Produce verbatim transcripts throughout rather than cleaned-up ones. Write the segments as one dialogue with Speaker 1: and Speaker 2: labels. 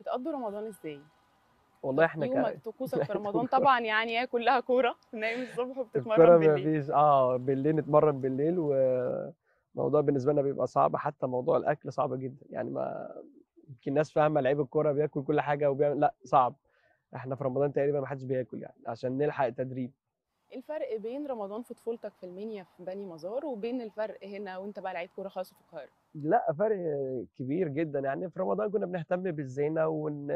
Speaker 1: بتقضوا رمضان ازاي؟
Speaker 2: والله احنا
Speaker 1: يومك
Speaker 2: ك
Speaker 1: طقوسك في رمضان طبعا يعني هي كلها كوره، نايم الصبح وبتتمرن
Speaker 2: الكرة ما
Speaker 1: بالليل.
Speaker 2: فيش اه بالليل نتمرن بالليل، وموضوع بالنسبة لنا بيبقى صعب، حتى موضوع الأكل صعب جدا يعني. ما يمكن الناس فاهمة لعيب الكرة بياكل كل حاجة وبيعمل، لا صعب. احنا في رمضان تقريبا ما حدش بياكل يعني عشان نلحق التدريب.
Speaker 1: ايه الفرق بين رمضان في طفولتك في المنيا في بني مزار وبين الفرق هنا وانت بقى لعيب كوره خاص في القاهره؟
Speaker 2: لا فرق كبير جدا يعني. في رمضان كنا بنهتم بالزينة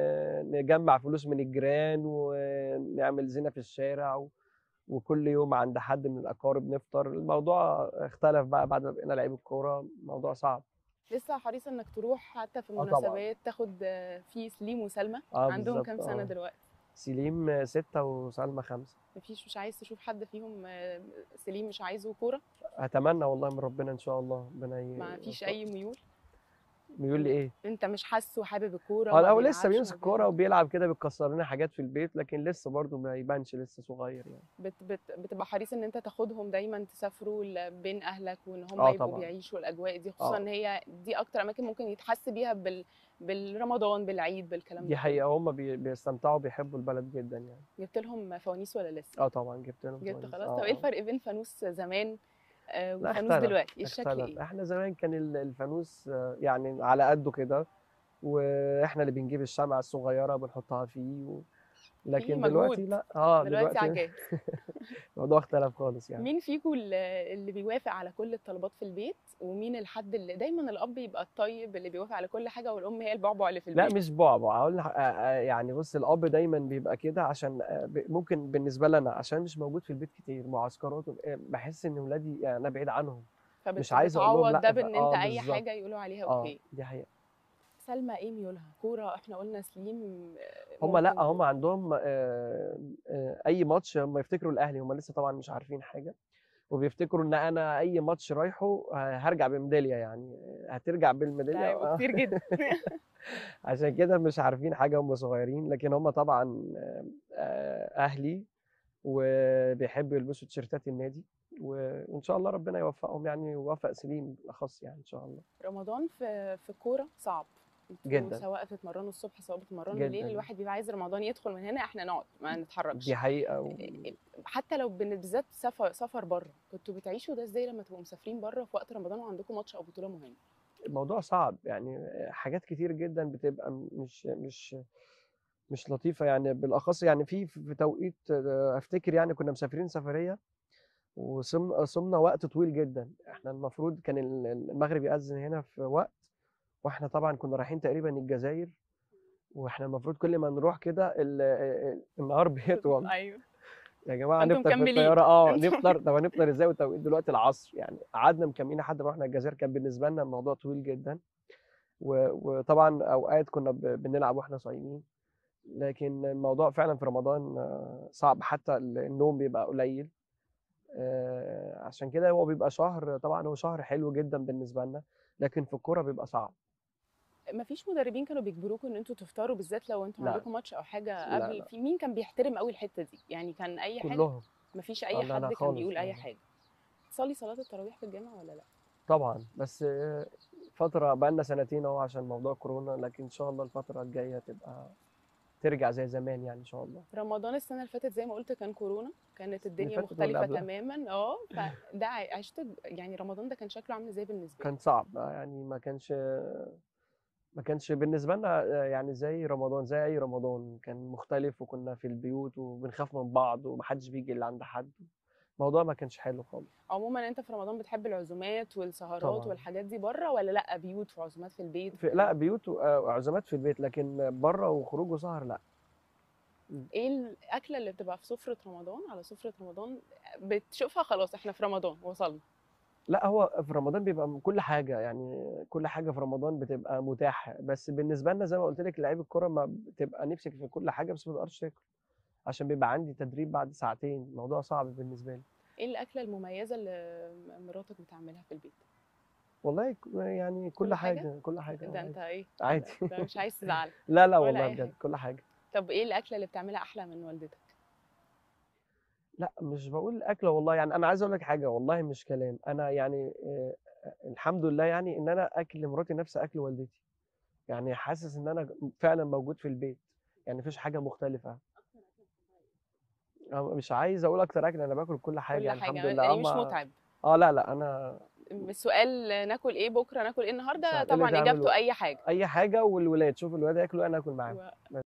Speaker 2: ونجمع فلوس من الجيران ونعمل زينة في الشارع و... وكل يوم عند حد من الأقارب نفطر. الموضوع اختلف بقى بعد ما بقينا لعيب الكورة، الموضوع صعب.
Speaker 1: لسه حريص انك تروح حتى في
Speaker 2: اه طبعا.
Speaker 1: المناسبات تاخد آه، في سليم وسلمى؟
Speaker 2: اه
Speaker 1: عندهم كام
Speaker 2: بالظبط
Speaker 1: سنه
Speaker 2: اه.
Speaker 1: دلوقتي؟
Speaker 2: سليم ستة وسلمى خمسة.
Speaker 1: مفيش، مش عايز تشوف حد فيهم آه، سليم مش عايزه كوره؟
Speaker 2: أتمنى والله من ربنا إن شاء الله ربنا
Speaker 1: ما فيش
Speaker 2: يوفقه.
Speaker 1: اي ميول؟
Speaker 2: ميول لإيه؟
Speaker 1: انت مش حاسه حابب الكوره،
Speaker 2: اه
Speaker 1: ما
Speaker 2: لا لسه
Speaker 1: بيلعبش،
Speaker 2: بيمسك
Speaker 1: ما
Speaker 2: كورة
Speaker 1: بيعمل؟
Speaker 2: وبيلعب كده، بيكسر لنا حاجات في البيت، لكن لسه برضه ما يبانش، لسه صغير يعني.
Speaker 1: بت بت بتبقى حريص ان انت تاخدهم دايما تسافروا ل- بين اهلك وان هم
Speaker 2: اه
Speaker 1: يبقوا
Speaker 2: طبعا.
Speaker 1: بيعيشوا الاجواء دي، خصوصا
Speaker 2: اه
Speaker 1: ان هي دي اكتر اماكن ممكن يتحس بيها بال بالرمضان بالعيد بالكلام
Speaker 2: دي
Speaker 1: ده كله.
Speaker 2: حقيقة، هم بي... بيستمتعوا، بيحبوا البلد جدا يعني.
Speaker 1: جبت لهم فوانيس ولا لسه؟
Speaker 2: اه طبعا جبت لهم
Speaker 1: جبت
Speaker 2: فوانيس اه
Speaker 1: خلاص. طب ايه
Speaker 2: اه.
Speaker 1: الفرق بين فانوس زمان آه،
Speaker 2: لا
Speaker 1: وفانوس
Speaker 2: اختلف.
Speaker 1: دلوقتي؟ ايه الشكل
Speaker 2: اختلف
Speaker 1: ايه؟
Speaker 2: احنا زمان كان ال- الفانوس آه، يعني على قده كده، واحنا اللي بنجيب الشمعة الصغيرة بنحطها فيه و...
Speaker 1: في
Speaker 2: لكن
Speaker 1: مجهود.
Speaker 2: دلوقتي لا اه
Speaker 1: دلوقتي على
Speaker 2: دلوقتي
Speaker 1: الجاهز.
Speaker 2: الموضوع اختلف خالص يعني.
Speaker 1: مين فيكم اللي اللي بيوافق على كل الطلبات في البيت، ومين الحد اللي دايما الاب يبقى الطيب اللي بيوافق على كل حاجه والام هي البعبع اللي في
Speaker 2: لا
Speaker 1: البيت؟
Speaker 2: مش بعبع، هقول لح- آه، آه، يعني بص، الاب دايما بيبقى كده عشان آه، ب- ممكن بالنسبه لنا عشان مش موجود في البيت كتير، معسكرات وب- آه، بحس ان ولادي يعني انا بعيد عنهم، مش عايز اقول لهم
Speaker 1: فبتعوض ده
Speaker 2: لا ف...
Speaker 1: بان انت
Speaker 2: اه
Speaker 1: اي
Speaker 2: بالظبط.
Speaker 1: حاجه يقولوا عليها
Speaker 2: اه
Speaker 1: اوكي.
Speaker 2: دي حقيقه.
Speaker 1: سلمى ايه ميولها؟ كوره؟ احنا قلنا سليم آه،
Speaker 2: هم لا
Speaker 1: ممكن
Speaker 2: هم
Speaker 1: كوره.
Speaker 2: عندهم آه، آه، اي ماتش هم يفتكروا الاهلي، هم لسه طبعا مش عارفين حاجه، وبيفتكروا ان انا اي ماتش رايحه آه، هرجع بميداليه يعني، آه، هترجع
Speaker 1: ده
Speaker 2: بالميداليه
Speaker 1: هيبقوا
Speaker 2: آه.
Speaker 1: كتير جدا.
Speaker 2: عشان كده مش عارفين حاجه هم صغيرين، لكن هم طبعا آه، آه، اهلي وبيحبوا يلبسوا تيشيرتات النادي و- وان شاء الله ربنا يوفقهم يعني، ويوفق سليم بالاخص يعني ان شاء الله.
Speaker 1: رمضان في في الكوره صعب. انتوا
Speaker 2: جدا
Speaker 1: سواء بتتمرنوا الصبح سواء بتتمرنوا بالليل،
Speaker 2: جدا.
Speaker 1: الواحد بيبقى عايز رمضان يدخل من هنا احنا نقعد ما
Speaker 2: دي
Speaker 1: نتحركش.
Speaker 2: حقيقه و...
Speaker 1: حتى لو بن- بالذات سفر سفر بره، كنتوا بتعيشوا ده ازاي لما تبقوا مسافرين بره في وقت رمضان وعندكم ماتش او بطوله مهمه؟
Speaker 2: الموضوع صعب يعني، حاجات كتير جدا بتبقى مش مش مش لطيفه يعني، بالاخص يعني في في توقيت آه، افتكر يعني كنا مسافرين سفريه وصمنا صمنا وقت طويل جدا. احنا المفروض كان ال- المغرب يأذن هنا في وقت، واحنا طبعا كنا رايحين تقريبا الجزائر، واحنا المفروض كل ما نروح كده ال- ال- النهار بيطول.
Speaker 1: ايوه.
Speaker 2: يا جماعه
Speaker 1: فانتم
Speaker 2: نفطر في
Speaker 1: مكملين.
Speaker 2: الطياره، اه
Speaker 1: انتم
Speaker 2: نفطر، طب هنفطر ازاي والتوقيت دلوقتي العصر يعني؟ قعدنا مكملين لحد ما رحنا الجزائر، كان بالنسبه لنا الموضوع طويل جدا و- وطبعا اوقات كنا ب- بنلعب واحنا صايمين، لكن الموضوع فعلا في رمضان آه، صعب، حتى النوم بيبقى قليل. آه، عشان كده هو بيبقى شهر، طبعا هو شهر حلو جدا بالنسبه لنا، لكن في الكوره بيبقى صعب.
Speaker 1: مفيش مدربين كانوا بيجبروكوا ان انتوا تفطروا بالذات لو انتوا
Speaker 2: لا
Speaker 1: عندكم ماتش او حاجه
Speaker 2: لا
Speaker 1: قبل؟
Speaker 2: لا
Speaker 1: في مين كان بيحترم قوي الحته دي يعني؟ كان اي حاجه؟
Speaker 2: كلهم.
Speaker 1: مفيش
Speaker 2: آه
Speaker 1: اي
Speaker 2: لا لا
Speaker 1: حد كان
Speaker 2: خالص
Speaker 1: بيقول اي
Speaker 2: لا لا.
Speaker 1: حاجه؟ تصلي صلاه التراويح في الجامع ولا لا؟
Speaker 2: طبعا بس آه، فترة بقالنا سنتين اهو عشان موضوع كورونا، لكن ان شاء الله الفترة الجاية تبقى ترجع زي زمان يعني ان شاء الله.
Speaker 1: رمضان السنه اللي فاتت زي ما قلت كان كورونا، كانت
Speaker 2: اللي
Speaker 1: الدنيا
Speaker 2: فاتت واللي
Speaker 1: مختلفه
Speaker 2: قبلها
Speaker 1: تماما. اه فده عشت يعني رمضان ده كان شكله عامل ازاي بالنسبه لك؟
Speaker 2: كان صعب آه، يعني ما كانش ما كانش بالنسبة لنا آه، يعني زي رمضان، زي اي رمضان كان مختلف، وكنا في البيوت وبنخاف من بعض ومحدش بيجي اللي عند حد. الموضوع ما كانش حلو خالص.
Speaker 1: عموما انت في رمضان بتحب العزومات والسهرات
Speaker 2: طبعا.
Speaker 1: والحاجات دي بره ولا لا؟ بيوت وعزومات في البيت
Speaker 2: في
Speaker 1: وكده؟
Speaker 2: لا بيوت و- آه، وعزومات في البيت، لكن بره وخروج وسهر لا.
Speaker 1: ايه الاكله اللي بتبقى في سفره رمضان، على سفره رمضان بتشوفها خلاص احنا في رمضان وصلنا؟
Speaker 2: لا هو في رمضان بيبقى م- كل حاجة يعني، كل حاجة في رمضان بتبقى متاحة، بس بالنسبة لنا زي ما قلت لك لعيب الكرة ما بتبقى نفسك في كل حاجة بس ما تقدرش تاكل، عشان بيبقى عندي تدريب بعد ساعتين، الموضوع صعب بالنسبة لي.
Speaker 1: ايه الاكله المميزه اللي مراتك بتعملها في البيت؟
Speaker 2: والله ك- يعني كل
Speaker 1: كل حاجه؟
Speaker 2: حاجة كل حاجة
Speaker 1: ده
Speaker 2: اه
Speaker 1: انت
Speaker 2: عادي.
Speaker 1: ايه؟
Speaker 2: عادي.
Speaker 1: ده, ده مش عايز تزعل
Speaker 2: لا لا
Speaker 1: ولا
Speaker 2: والله
Speaker 1: اي حاجه؟
Speaker 2: بجد كل حاجة.
Speaker 1: طب ايه الاكله اللي بتعملها احلى من والدتك؟
Speaker 2: لا مش بقول أكلة والله يعني، أنا عايز أقول لك حاجة والله مش كلام، أنا يعني آه، الحمد لله يعني إن أنا أكل مراتي نفس أكل والدتي. يعني حاسس ان انا فعلا موجود في البيت، يعني مفيش حاجه مختلفه. أه، مش عايز اقول اكتر اكل، انا باكل كل حاجه
Speaker 1: كل
Speaker 2: يعني الحمد
Speaker 1: حاجه
Speaker 2: لله. اه
Speaker 1: يعني مش
Speaker 2: ما
Speaker 1: متعب.
Speaker 2: اه لا لا انا
Speaker 1: السؤال ناكل ايه بكره، ناكل ايه النهارده،
Speaker 2: سهل اللي
Speaker 1: طبعا
Speaker 2: تعمل
Speaker 1: اجابته اي حاجه.
Speaker 2: اي حاجه، والولاد شوف الولاد ياكلوا انا اكل معاهم.